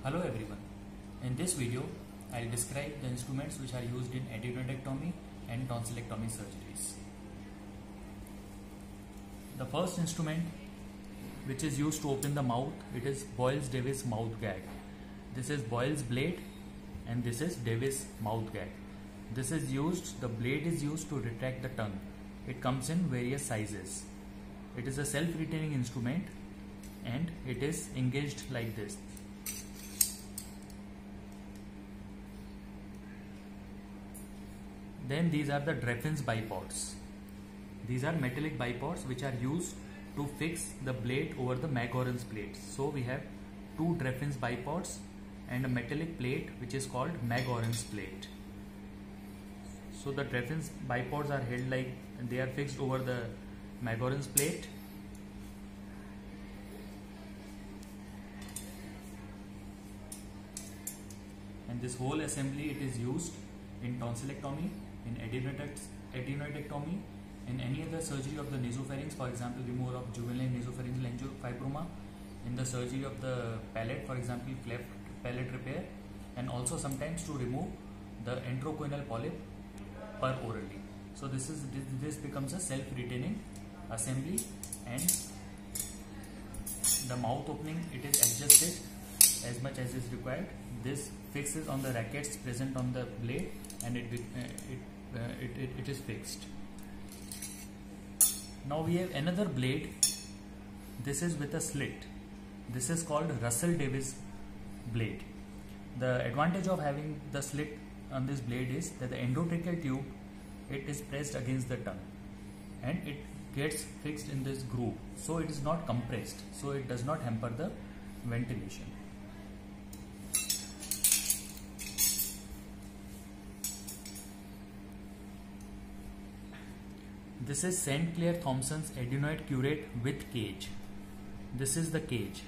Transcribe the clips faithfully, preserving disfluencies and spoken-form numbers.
Hello everyone. In this video, I'll describe the instruments which are used in adenoidectomy and tonsillectomy surgeries. The first instrument which is used to open the mouth, it is Boyles-Davis mouth gag. This is Boyle's blade and this is Davis mouth gag. This is used, the blade is used to retract the tongue. It comes in various sizes. It is a self-retaining instrument and it is engaged like this. Then these are the Dreffin's bipods. These are metallic bipods which are used to fix the blade over the Magorran's plates. So we have two Dreffin's bipods and a metallic plate which is called Magorran's plate. So the Dreffin's bipods are held like they are fixed over the Magorran's plate. And this whole assembly it is used in tonsillectomy, in adenoidectomy, in any other surgery of the nasopharynx, for example removal of juvenile nasopharyngeal angiofibroma, in the surgery of the palate, for example cleft palate repair, and also sometimes to remove the enterochoanal polyp per orally. So this is this, this becomes a self-retaining assembly, and the mouth opening it is adjusted as much as is required. This fixes on the rackets present on the blade and it, uh, it, uh, it, it, it is fixed. Now we have another blade. This is with a slit. This is called Russell-Davis blade. The advantage of having the slit on this blade is that the endotracheal tube it is pressed against the tongue and it gets fixed in this groove, so it is not compressed, so it does not hamper the ventilation. This is Saint Clair Thompson's adenoid curate with cage. This is the cage.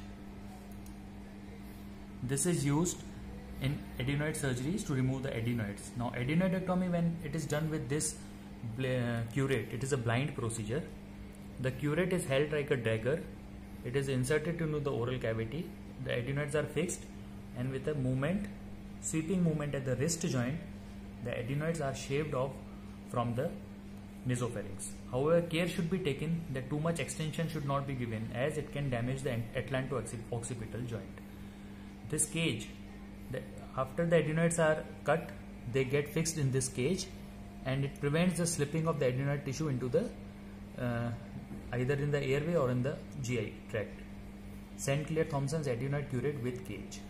This is used in adenoid surgeries to remove the adenoids. Now adenoidectomy, when it is done with this curate, it is a blind procedure. The curate is held like a dagger. It is inserted into the oral cavity. The adenoids are fixed, and with a movement, sweeping movement at the wrist joint, the adenoids are shaved off from the nasopharynx. However, care should be taken that too much extension should not be given, as it can damage the atlanto-occipital joint. This cage, the, after the adenoids are cut, they get fixed in this cage, and it prevents the slipping of the adenoid tissue into the uh, either in the airway or in the G I tract. Saint Clair Thompson's adenoid curate with cage.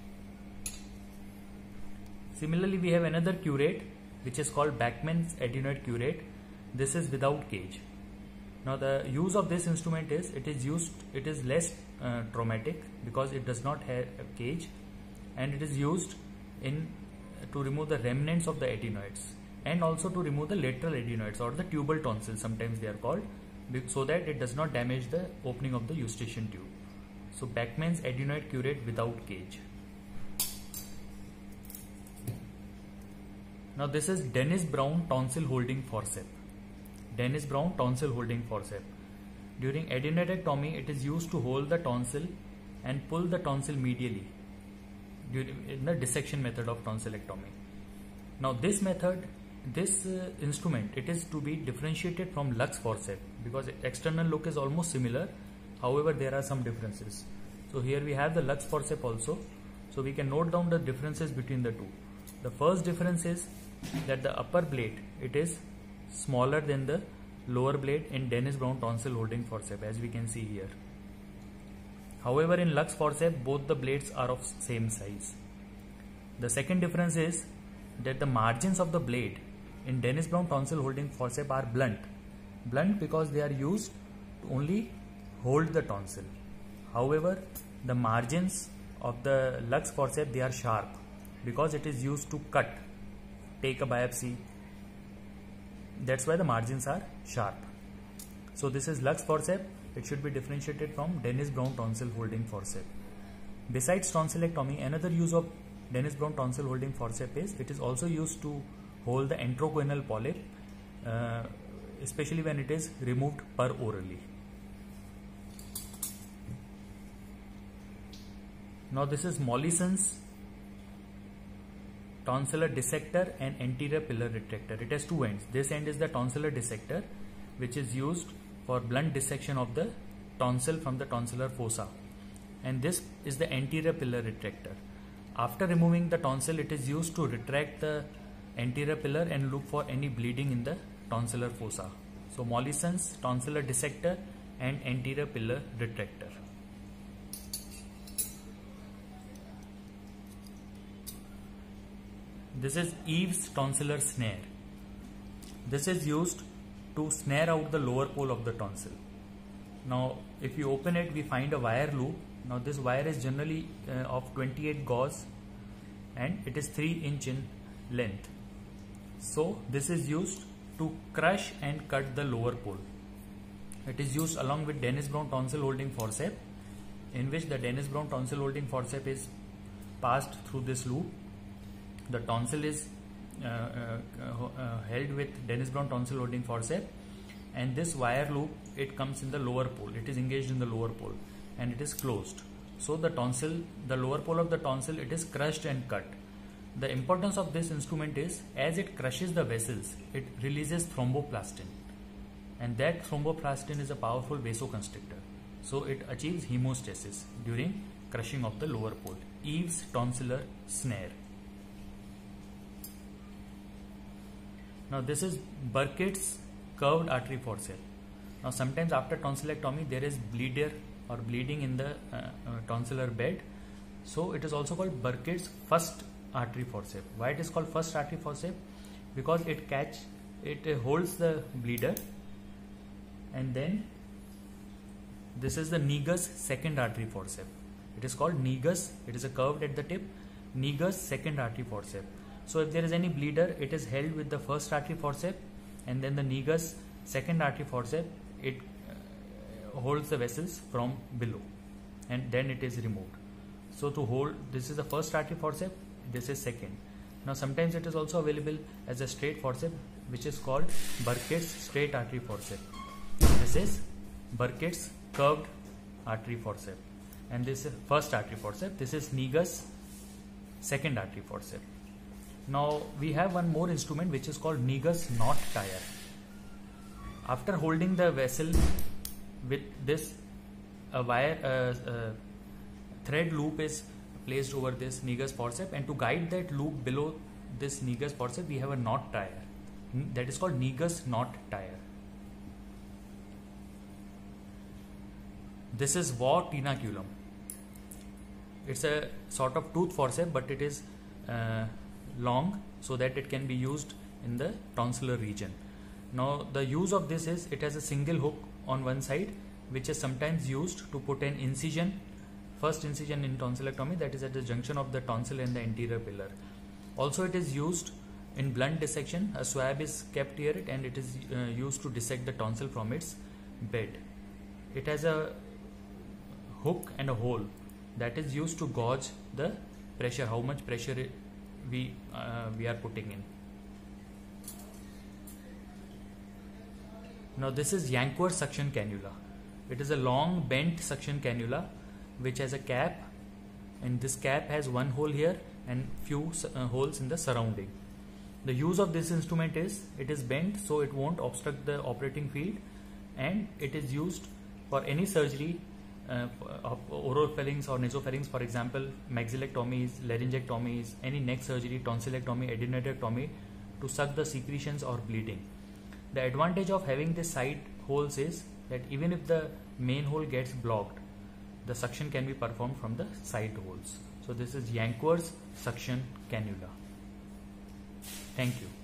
Similarly, we have another curate which is called Bachmann's adenoid curate. This is without cage. Now the use of this instrument is it is used it is less uh, traumatic because it does not have a cage, and it is used in uh, to remove the remnants of the adenoids and also to remove the lateral adenoids or the tubal tonsils, sometimes they are called, so that it does not damage the opening of the eustachian tube. So Bachmann's adenoid curate without cage. Now this is Dennis Brown tonsil holding forceps. Dennis Brown tonsil holding forceps. During adenoidectomy, it is used to hold the tonsil and pull the tonsil medially during, in the dissection method of tonsillectomy. Now this method, this uh, instrument, it is to be differentiated from Lux forceps because external look is almost similar. However, there are some differences. So here we have the Lux forceps also. So we can note down the differences between the two. The first difference is that the upper blade, it is smaller than the lower blade in Dennis Brown tonsil holding forceps, as we can see here. However, in Lux forceps, both the blades are of same size. The second difference is that the margins of the blade in Dennis Brown tonsil holding forceps are blunt. Blunt because they are used to only hold the tonsil. However, the margins of the Lux forceps, they are sharp because it is used to cut, take a biopsy. That's why the margins are sharp. So this is Lux forceps. It should be differentiated from Dennis Brown tonsil holding forceps. Besides tonsillectomy, another use of Dennis Brown tonsil holding forceps is it is also used to hold the enterochoanal polyp, uh, especially when it is removed per orally. Now this is Mollison's tonsillar dissector and anterior pillar retractor. It has two ends. This end is the tonsillar dissector, which is used for blunt dissection of the tonsil from the tonsillar fossa, and this is the anterior pillar retractor. After removing the tonsil, it is used to retract the anterior pillar and look for any bleeding in the tonsillar fossa. So Mollison's tonsillar dissector and anterior pillar retractor. This is Eve's tonsillar snare. This is used to snare out the lower pole of the tonsil. Now if you open it, we find a wire loop. Now this wire is generally uh, of twenty-eight gauge and it is three inch in length. So this is used to crush and cut the lower pole. It is used along with Dennis Brown tonsil holding forceps, in which the Dennis Brown tonsil holding forceps is passed through this loop. The tonsil is uh, uh, uh, held with Dennis Brown tonsil holding forceps, and this wire loop, it comes in the lower pole. It is engaged in the lower pole and it is closed. So the tonsil, the lower pole of the tonsil, it is crushed and cut. The importance of this instrument is, as it crushes the vessels, it releases thromboplastin, and that thromboplastin is a powerful vasoconstrictor. So it achieves hemostasis during crushing of the lower pole. Eve's tonsillar snare. Now this is Burkitt's curved artery forceps. Now sometimes after tonsillectomy there is bleeder or bleeding in the uh, uh, tonsillar bed. So it is also called Burkitt's first artery forceps. Why it is called first artery forceps? Because it catch, it uh, holds the bleeder, and then this is the Negus second artery forceps. It is called Negus. It is a curved at the tip. Negus second artery forceps. So if there is any bleeder, it is held with the first artery forceps, and then the Negus second artery forceps, it uh, holds the vessels from below, and then it is removed. So to hold, this is the first artery forceps, this is second. Now sometimes it is also available as a straight forceps, which is called Burkitt's straight artery forceps. This is Burkitt's curved artery forceps, and this is first artery forceps. This is Negus second artery forceps. Now we have one more instrument which is called Negus knot tire. After holding the vessel with this, a wire uh, uh, thread loop is placed over this Negus forceps, and to guide that loop below this Negus forceps, we have a knot tire that is called Negus knot tire. This is Waugh tenaculum. It's a sort of tooth forceps, but it is uh, long, so that it can be used in the tonsillar region. Now the use of this is, it has a single hook on one side, which is sometimes used to put an incision, first incision in tonsillectomy, that is at the junction of the tonsil and the anterior pillar. Also it is used in blunt dissection. A swab is kept here and it is uh, used to dissect the tonsil from its bed. It has a hook and a hole that is used to gauge the pressure, how much pressure it, we uh, we are putting in. Now this is Yancourt suction cannula. It is a long bent suction cannula which has a cap, and this cap has one hole here and few uh, holes in the surrounding. The use of this instrument is, it is bent so it won't obstruct the operating field, and it is used for any surgery uh, of oropharynx or nasopharynx, for example maxillectomies, laryngectomies, any neck surgery, tonsillectomy, adenoidectomy, to suck the secretions or bleeding. The advantage of having this side holes is that even if the main hole gets blocked, the suction can be performed from the side holes. So this is Yancourt's suction cannula. Thank you.